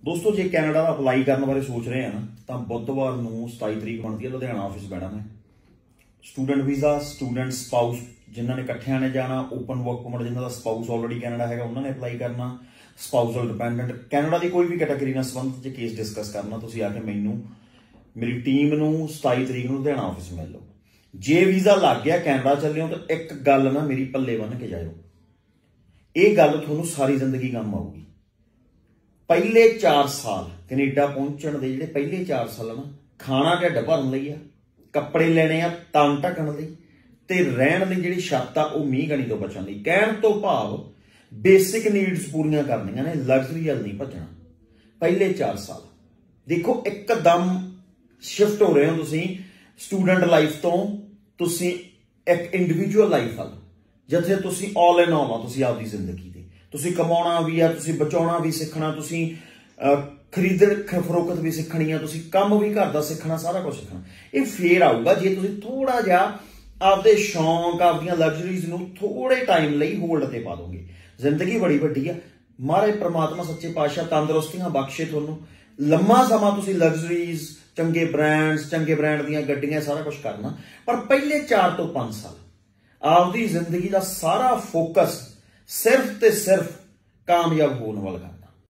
दोस्तों जे कैनेडा का अपलाई करने बारे सोच रहे हैं ना तो बुधवार को 27 तरीक बनती है लुधियाना ऑफिस बैठा मैं स्टूडेंट वीज़ा स्टूडेंट स्पाउस जिन्होंने इकट्ठिया ने जाना ओपन वर्क परमिट जिन्हों का स्पाउस ऑलरेडी कैनेडा है उन्होंने अपलाई करना स्पाउसल डिपेंडेंट कैनेडा की कोई भी कैटेगरी ने संबंध च केस डिस्कस करना तुसीं आके मैनू मेरी टीम नूं 27 तरीक नूं लुधियाना ऑफिस मिल लो जे वीज़ा लग गया कैनेडा चले हो तो एक गल ना मेरी पल्ले बन के जाओ ये गल तुहानूं सारी जिंदगी काम आऊगी। पहले 4 साल कनेडा पहुंचण दे जिहड़े पहले 4 साल ना खाना ढिड भरन लई आ कपड़े लेने आ तन ढकण लई ते रहण लई जिहड़ी छत्त आ ओह मींह गणी तो बचण लई कहण तो भाव बेसिक नीड्स पूरीआं करनियां ने लग्जरी वाल नहीं भजना। पहले 4 साल देखो एकदम शिफ्ट हो रहे हो तुसीं स्टूडेंट लाइफ तो तुसीं एक इंडिविजुअल लाइफ वाल जिथे तुसीं ऑल इन ऑल आ तुसीं आपदी जिंदगी दे तुसीं कमाउणा भी आ तुसीं बचाउणा भी सिੱਖਣਾ तुसीं खरीदण फरोख्त भी सिੱਖਣੀ आ तुसीं काम भी घर दा सिੱਖਣਾ सारा कुछ सिੱਖਣਾ ये फेर आऊगा जे तुसीं थोड़ा जिहा आपदे शौक आपदियां लग्जरीज नूं थोड़े टाइम लई होल्ड ते पा दोगे। जिंदगी बड़ी वड्डी आ महाराज परमात्मा सच्चे पातशाह तंदुरुस्तियां बख्शे तुहानूं लम्मा समा तुसीं लग्जरीज चंगे ब्रांड दीयां गड्डियां सारा कुछ करना पर पहले 4 तो 5 साल आपदी जिंदगी का सारा फोकस सिर्फ ते सिर्फ कामयाब होने वाला